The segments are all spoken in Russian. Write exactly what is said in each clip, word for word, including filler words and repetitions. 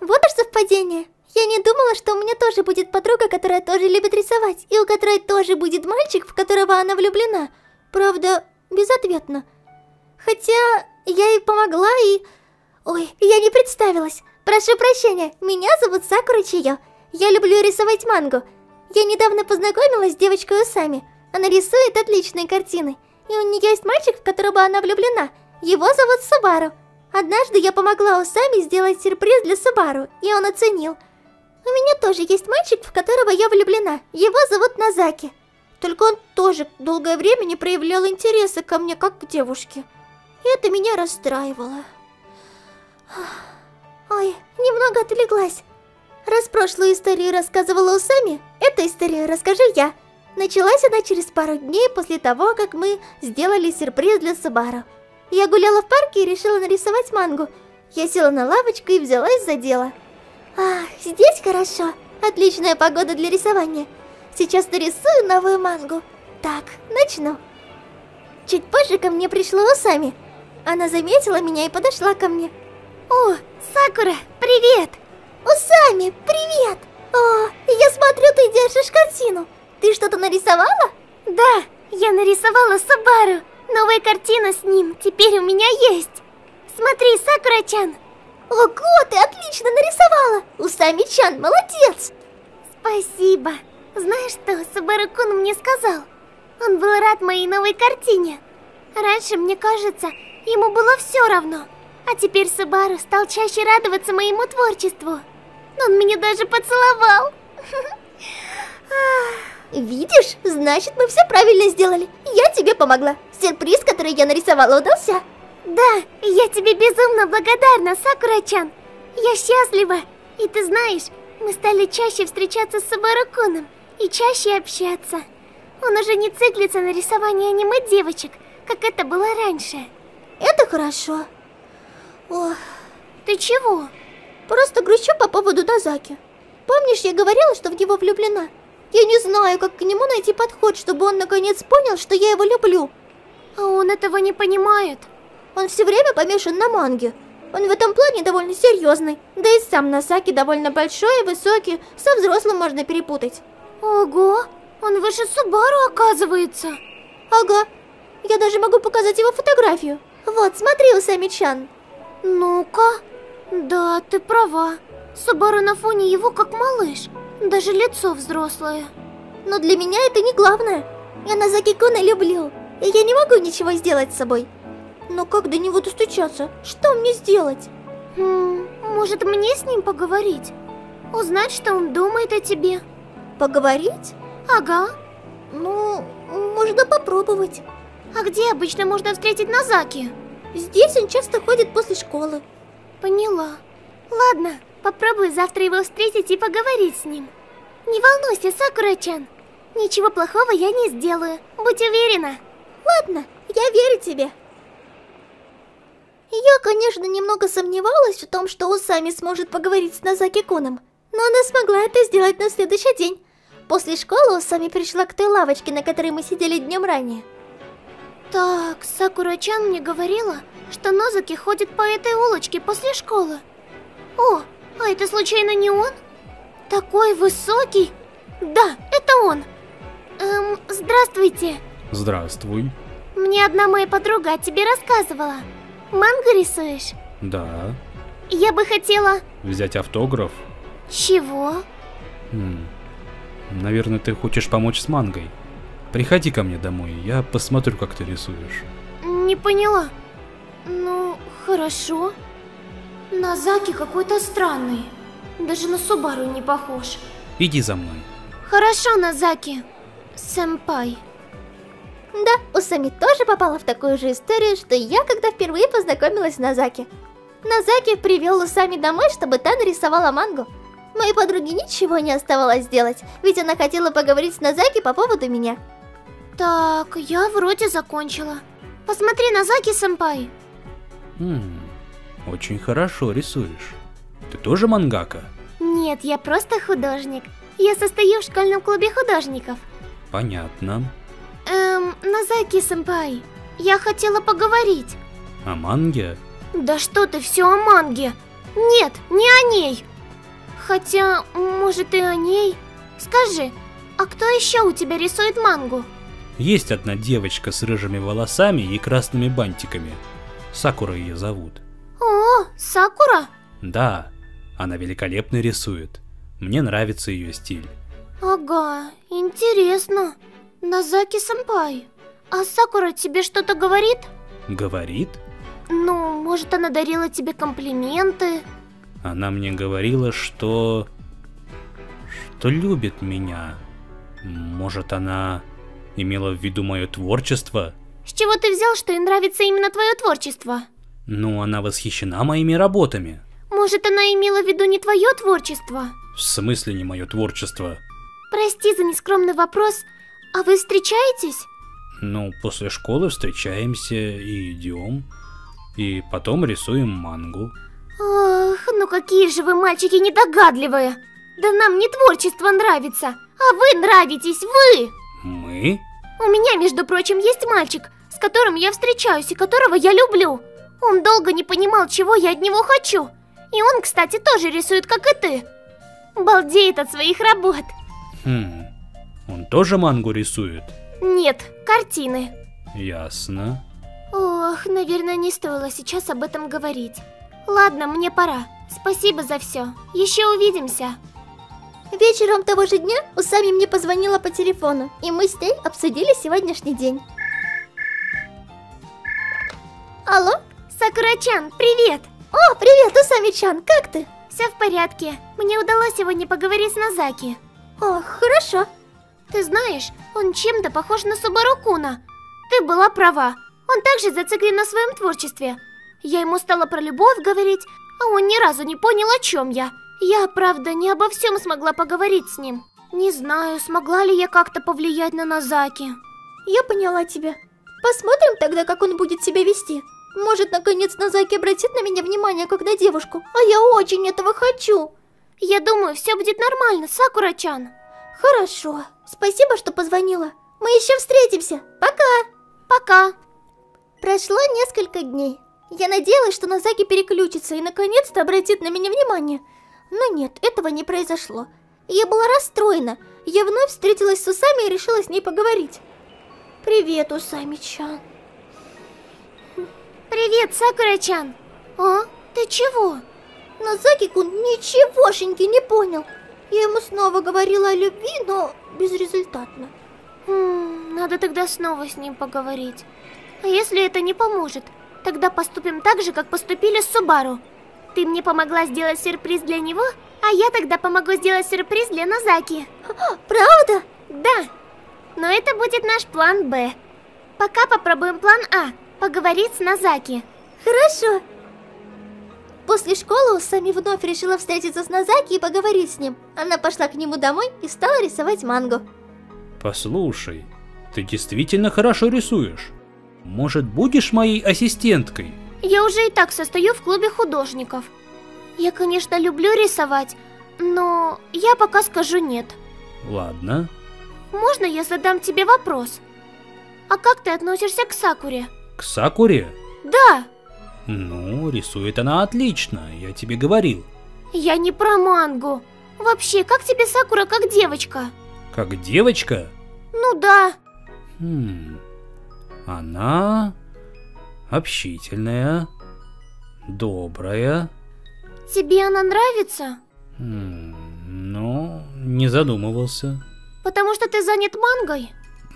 Вот уж совпадение. Я не думала, что у меня тоже будет подруга, которая тоже любит рисовать, и у которой тоже будет мальчик, в которого она влюблена. Правда, безответно. Хотя я ей помогла и... Ой, я не представилась. Прошу прощения, меня зовут Сакура Чио. Я люблю рисовать мангу. Я недавно познакомилась с девочкой Усами. Она рисует отличные картины. И у нее есть мальчик, в которого она влюблена. Его зовут Субару. Однажды я помогла Усами сделать сюрприз для Субару, и он оценил. У меня тоже есть мальчик, в которого я влюблена. Его зовут Назаки. Только он тоже долгое время не проявлял интереса ко мне, как к девушке. И это меня расстраивало. Ой, немного отвлеклась. Раз прошлую историю рассказывала Усами, эту историю расскажу я. Началась она через пару дней после того, как мы сделали сюрприз для Субару. Я гуляла в парке и решила нарисовать мангу. Я села на лавочку и взялась за дело. Ах, здесь хорошо. Отличная погода для рисования. Сейчас нарисую новую мангу. Так, начну. Чуть позже ко мне пришла Усами. Она заметила меня и подошла ко мне. О, Сакура, привет! Усами, привет! О, я смотрю, ты держишь картину. Ты что-то нарисовала? Да, я нарисовала Субару. Новая картина с ним теперь у меня есть. Смотри, Сакура-чан. Ого, ты отлично нарисовала. Усами-чан, молодец. Спасибо. Знаешь что, Субару-кун мне сказал? Он был рад моей новой картине. Раньше, мне кажется, ему было все равно. А теперь Субару стал чаще радоваться моему творчеству. Он меня даже поцеловал. Видишь, значит, мы все правильно сделали. Я тебе помогла. Сюрприз, который я нарисовала, удался. Да, я тебе безумно благодарна, Сакура-чан. Я счастлива. И ты знаешь, мы стали чаще встречаться с Субару-куном и чаще общаться. Он уже не циклится на рисовании аниме-девочек, как это было раньше. Это хорошо. Ох, ты чего? Просто грущу по поводу Назаки. Помнишь, я говорила, что в него влюблена? Я не знаю, как к нему найти подход, чтобы он наконец понял, что я его люблю. А он этого не понимает. Он все время помешан на манге. Он в этом плане довольно серьезный. Да и сам Назаки довольно большой и высокий, со взрослым можно перепутать. Ого, он выше Субару, оказывается. Ага, я даже могу показать его фотографию. Вот, смотри, Усами-чан. Ну-ка, да, ты права. Субару на фоне его как малыш. Даже лицо взрослое. Но для меня это не главное. Я Назаки-куна люблю, и я не могу ничего сделать с собой. Но как до него достучаться? Что мне сделать? Хм, может, мне с ним поговорить? Узнать, что он думает о тебе? Поговорить? Ага. Ну, можно попробовать. А где обычно можно встретить Назаки? Здесь он часто ходит после школы. Поняла. Ладно, попробую завтра его встретить и поговорить с ним. Не волнуйся, Сакура-чан. Ничего плохого я не сделаю, будь уверена. Ладно, я верю тебе. Я, конечно, немного сомневалась в том, что Усами сможет поговорить с Назаки-куном, но она смогла это сделать на следующий день. После школы Усами пришла к той лавочке, на которой мы сидели днем ранее. Так, Сакура-чан мне говорила, что Назаки ходит по этой улочке после школы. О, а это случайно не он? Такой высокий? Да, это он. Эм, здравствуйте. Здравствуй. Мне одна моя подруга о тебе рассказывала. Мангу рисуешь? Да. Я бы хотела... Взять автограф? Чего? Хм. Наверное, ты хочешь помочь с мангой. Приходи ко мне домой, я посмотрю, как ты рисуешь. Не поняла. Ну, хорошо. Назаки какой-то странный. Даже на Субару не похож. Иди за мной. Хорошо, Назаки. Сэмпай. Да, Усами тоже попала в такую же историю, что я, когда впервые познакомилась с Назаки. Назаки привел Усами домой, чтобы та нарисовала мангу. Моей подруге ничего не оставалось сделать, ведь она хотела поговорить с Назаки по поводу меня. Так, я вроде закончила. Посмотри, Назаки-сэмпай. Хм, очень хорошо рисуешь. Ты тоже мангака? Нет, я просто художник. Я состою в школьном клубе художников. Понятно. Эм, Назаки-сэмпай, я хотела поговорить. О манге? Да что ты все о манге? Нет, не о ней. Хотя, может, и о ней. Скажи, а кто еще у тебя рисует мангу? Есть одна девочка с рыжими волосами и красными бантиками. Сакура ее зовут. О, Сакура? Да, она великолепно рисует. Мне нравится ее стиль. Ага, интересно. Нозаки-сэмпай, а Сакура тебе что-то говорит? Говорит? Ну, может, она дарила тебе комплименты? Она мне говорила, что... что любит меня. Может, она имела в виду мое творчество? С чего ты взял, что ей нравится именно твое творчество? Ну, она восхищена моими работами. Может, она имела в виду не твое творчество? В смысле не мое творчество? Прости за нескромный вопрос, а вы встречаетесь? Ну, после школы встречаемся и идем. И потом рисуем мангу. Ох, ну какие же вы мальчики недогадливые. Да нам не творчество нравится, а вы нравитесь, вы! Мы? У меня, между прочим, есть мальчик, с которым я встречаюсь и которого я люблю. Он долго не понимал, чего я от него хочу. И он, кстати, тоже рисует, как и ты. Балдеет от своих работ. Хм, он тоже мангу рисует? Нет, картины. Ясно. Ох, наверное, не стоило сейчас об этом говорить. Ладно, мне пора. Спасибо за все. Еще увидимся. Вечером того же дня Усами мне позвонила по телефону, и мы с ней обсудили сегодняшний день. Алло? Сакура-чан, привет! О, привет, Усами-чан, как ты? Все в порядке. Мне удалось сегодня поговорить с Нозаки. О, хорошо. Ты знаешь, он чем-то похож на Субару-куна. Ты была права. Он также зациклен на своем творчестве. Я ему стала про любовь говорить, а он ни разу не понял, о чем я. Я, правда, не обо всем смогла поговорить с ним. Не знаю, смогла ли я как-то повлиять на Нозаки. Я поняла тебя. Посмотрим тогда, как он будет себя вести. Может, наконец Нозаки обратит на меня внимание, как на девушку. А я очень этого хочу. Я думаю, все будет нормально, Сакура-чан. Хорошо. Спасибо, что позвонила. Мы еще встретимся. Пока. Пока. Прошло несколько дней. Я надеялась, что Нозаки переключится и наконец-то обратит на меня внимание. Но нет, этого не произошло. Я была расстроена. Я вновь встретилась с Усами и решила с ней поговорить. Привет, Усами-чан. Привет, Сакура-чан. А, ты чего? Нозаки-кун ничегошеньки не понял. Я ему снова говорила о любви, но безрезультатно. М-м, надо тогда снова с ним поговорить. А если это не поможет, тогда поступим так же, как поступили с Субару. Ты мне помогла сделать сюрприз для него, а я тогда помогу сделать сюрприз для Нозаки. Правда? Да. Но это будет наш план Б. Пока попробуем план А. Поговорить с Нозаки. Хорошо. После школы Усами вновь решила встретиться с Нозаки и поговорить с ним. Она пошла к нему домой и стала рисовать мангу. Послушай, ты действительно хорошо рисуешь. Может, будешь моей ассистенткой? Я уже и так состою в клубе художников. Я, конечно, люблю рисовать, но я пока скажу нет. Ладно. Можно я задам тебе вопрос? А как ты относишься к Сакуре? К Сакуре? Да. Ну, рисует она отлично, я тебе говорил. Я не про мангу. Вообще, как тебе Сакура как девочка? Как девочка? Ну да. Хм... Она... общительная, добрая. Тебе она нравится? Хм... Ну, не задумывался. Потому что ты занят мангой?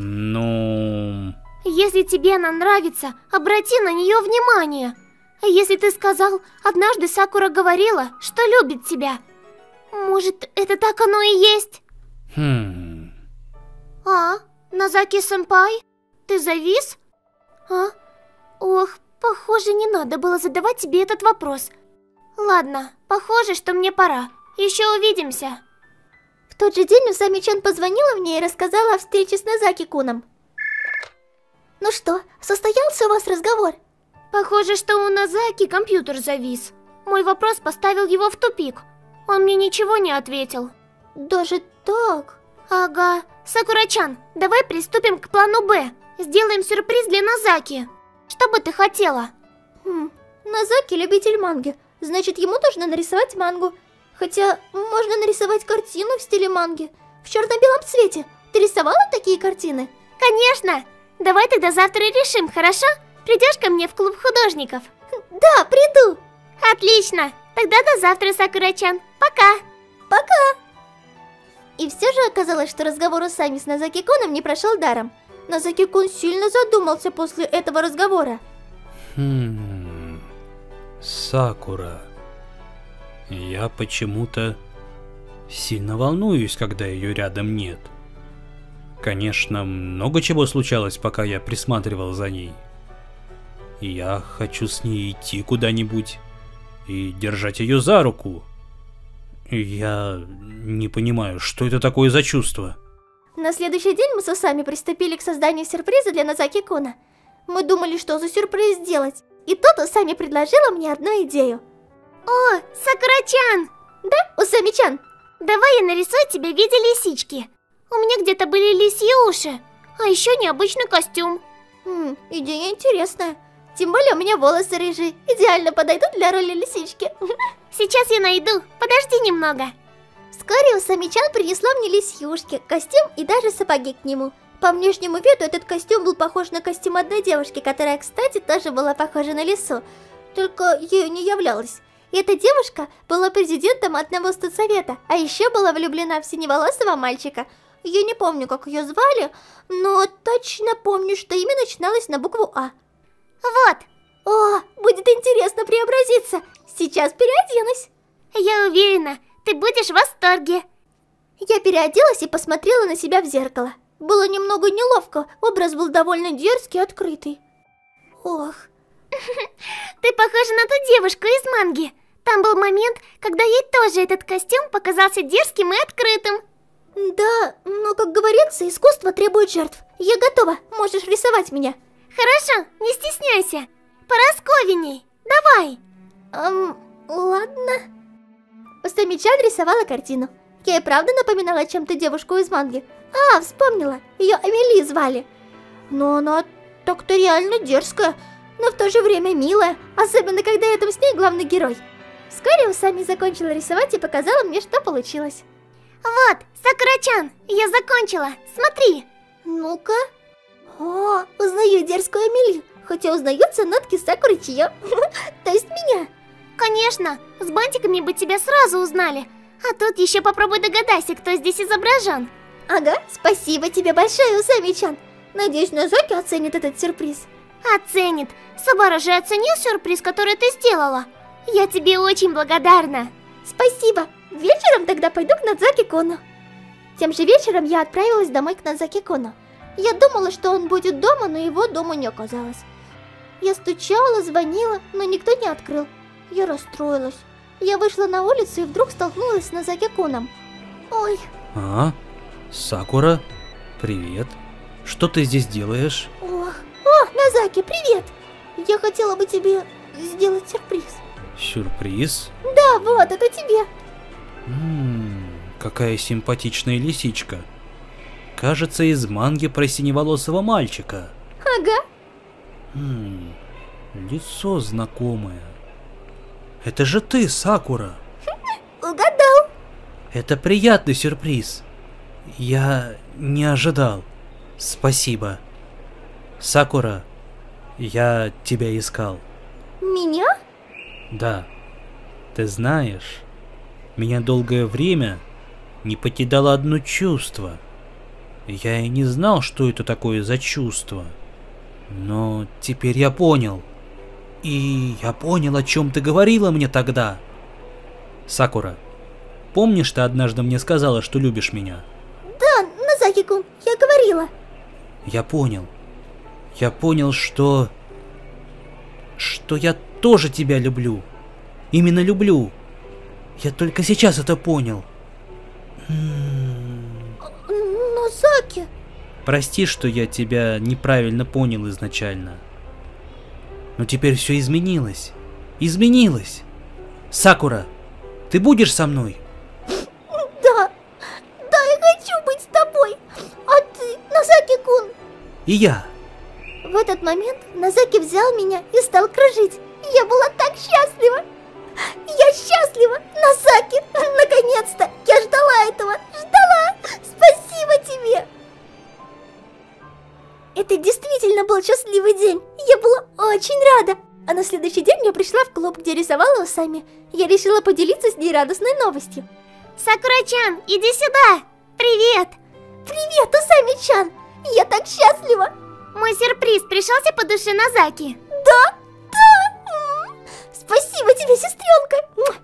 Ну... Если тебе она нравится, обрати на нее внимание. А если ты сказал, однажды Сакура говорила, что любит тебя, может, это так оно и есть? Хм... А, Нозаки-сэмпай, ты завис? А? Ох, похоже, не надо было задавать тебе этот вопрос. Ладно, похоже, что мне пора. Еще увидимся. В тот же день Усами-чан позвонила мне и рассказала о встрече с Нозаки-куном. Ну что, состоялся у вас разговор? Похоже, что у Нозаки компьютер завис. Мой вопрос поставил его в тупик. Он мне ничего не ответил. Даже так? Ага. Сакура-чан, давай приступим к плану Б. Сделаем сюрприз для Нозаки. Что бы ты хотела? Хм, Нозаки любитель манги. Значит, ему нужно нарисовать мангу. Хотя можно нарисовать картину в стиле манги, в черно-белом цвете. Ты рисовала такие картины? Конечно! Давай тогда завтра решим, хорошо? Придешь ко мне в клуб художников? Да, приду! Отлично! Тогда до завтра, Сакура-чан. Пока! Пока! И все же оказалось, что разговор Усами с Нозаки-куном не прошел даром. Нозаки-кун сильно задумался после этого разговора. Хм... Сакура... Я почему-то сильно волнуюсь, когда ее рядом нет. Конечно, много чего случалось, пока я присматривал за ней. Я хочу с ней идти куда-нибудь и держать ее за руку. Я не понимаю, что это такое за чувство. На следующий день мы с Усами приступили к созданию сюрприза для Нозаки-куна. Мы думали, что за сюрприз сделать, и тут Усами предложила мне одну идею. О, Сакура-чан! Да, Усами-чан? Давай я нарисую тебя в виде лисички. У меня где-то были лисьи уши, а еще необычный костюм. Хм, идея интересная. Тем более у меня волосы рыжие, идеально подойдут для роли лисички. Сейчас я найду, подожди немного. Вскоре Усами-чан принесла мне лисьюшки, костюм и даже сапоги к нему. По внешнему виду этот костюм был похож на костюм одной девушки, которая, кстати, тоже была похожа на лису, только ею не являлась. И эта девушка была президентом одного студсовета, а еще была влюблена в синеволосого мальчика. Я не помню, как ее звали, но точно помню, что имя начиналось на букву А. Вот! О, будет интересно преобразиться. Сейчас переоденусь. Я уверена, ты будешь в восторге. Я переоделась и посмотрела на себя в зеркало. Было немного неловко, образ был довольно дерзкий и открытый. Ох. Ты похожа на ту девушку из манги. Там был момент, когда ей тоже этот костюм показался дерзким и открытым. Да, но, как говорится, искусство требует жертв. Я готова, можешь рисовать меня. Хорошо, не стесняйся. Порасковенней, давай. Эм, ладно. Усами-чан рисовала картину. Я и правда напоминала чем-то девушку из манги. А, вспомнила, ее Амели звали. Но она так-то реально дерзкая, но в то же время милая, особенно когда рядом с ней главный герой. Вскоре Усами закончила рисовать и показала мне, что получилось. Вот, Сакура-чан, я закончила, смотри. Ну-ка. О, узнаю дерзкую Амели, хотя узнаются нотки Сакуры-чиё, то есть меня. Конечно, с бантиками бы тебя сразу узнали. А тут еще попробуй догадайся, кто здесь изображен. Ага, спасибо тебе большое, Усами-чан. Надеюсь, Нозаки оценит этот сюрприз. Оценит. Сабара же оценил сюрприз, который ты сделала. Я тебе очень благодарна. Спасибо. Вечером тогда пойду к Нозаки-куну. Тем же вечером я отправилась домой к Нозаки-куну. Я думала, что он будет дома, но его дома не оказалось. Я стучала, звонила, но никто не открыл. Я расстроилась. Я вышла на улицу и вдруг столкнулась с Нозаки-куном. Ой. А? Сакура? Привет. Что ты здесь делаешь? Ох. О, Нозаки, привет! Я хотела бы тебе сделать сюрприз. Сюрприз? Да, вот, это тебе. Ммм, какая симпатичная лисичка. Кажется, из манги про синеволосого мальчика. Ага. Ммм, лицо знакомое. Это же ты, Сакура. Угадал. Это приятный сюрприз. Я не ожидал. Спасибо. Сакура, я тебя искал. Меня? Да. Ты знаешь, меня долгое время не покидало одно чувство. Я и не знал, что это такое за чувство. Но теперь я понял. И я понял, о чем ты говорила мне тогда. Сакура, помнишь, ты однажды мне сказала, что любишь меня? Да, Нозаки-кун, я говорила. Я понял. Я понял, что... Что я тоже тебя люблю. Именно люблю. Я только сейчас это понял. Нозаки. Прости, что я тебя неправильно понял изначально. Но теперь все изменилось. Изменилось. Сакура, ты будешь со мной? Да. Да, я хочу быть с тобой. А ты, Нозаки-кун? И я. В этот момент Нозаки взял меня и стал кружить. Я была так счастлива. Я счастлива, Нозаки. очень рада. А на следующий день я пришла в клуб, где рисовала Усами. Я решила поделиться с ней радостной новостью. Сакура-чан, иди сюда! Привет! Привет, Усами-чан! Я так счастлива! Мой сюрприз пришелся по душе Нозаки. Да, да! Спасибо тебе, сестренка!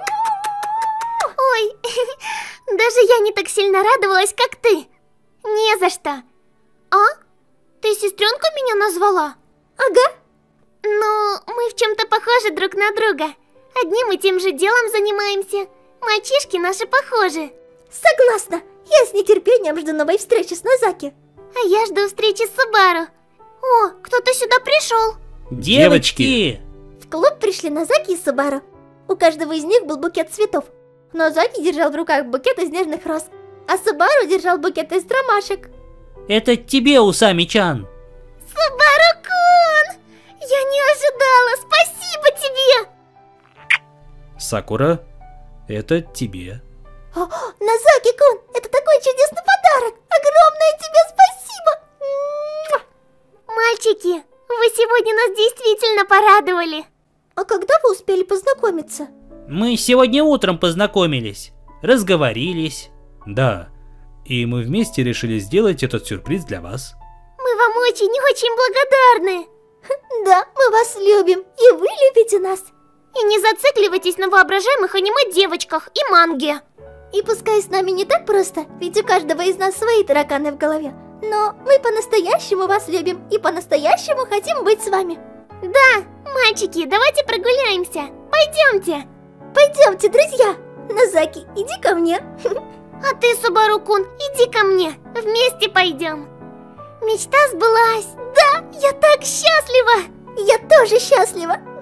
Ой, даже я не так сильно радовалась, как ты. Не за что. А? Ты сестренку меня назвала? Ага. Ну, мы в чем-то похожи друг на друга. Одним и тем же делом занимаемся. Мальчишки наши похожи. Согласна. Я с нетерпением жду новой встречи с Нозаки. А я жду встречи с Субару. О, кто-то сюда пришел. Девочки! В клуб пришли Нозаки и Субару. У каждого из них был букет цветов. Нозаки держал в руках букет из нежных роз, а Субару держал букет из ромашек. Это тебе, Усами-чан. Субару-кун! Я не ожидала, спасибо тебе! Сакура, это тебе. О, Нозаки-кун, это такой чудесный подарок! Огромное тебе спасибо! Мальчики, вы сегодня нас действительно порадовали. А когда вы успели познакомиться? Мы сегодня утром познакомились, разговорились. Да, и мы вместе решили сделать этот сюрприз для вас. Мы вам очень-очень благодарны. Да, мы вас любим, и вы любите нас. И не зацикливайтесь на воображаемых аниме-девочках и манге. И пускай с нами не так просто, ведь у каждого из нас свои тараканы в голове, но мы по-настоящему вас любим и по-настоящему хотим быть с вами. Да, мальчики, давайте прогуляемся. Пойдемте. Пойдемте, друзья. Нозаки, иди ко мне. А ты, Субару-кун, иди ко мне. Вместе пойдем. Мечта сбылась. Да, я так счастлива. Я тоже счастлива.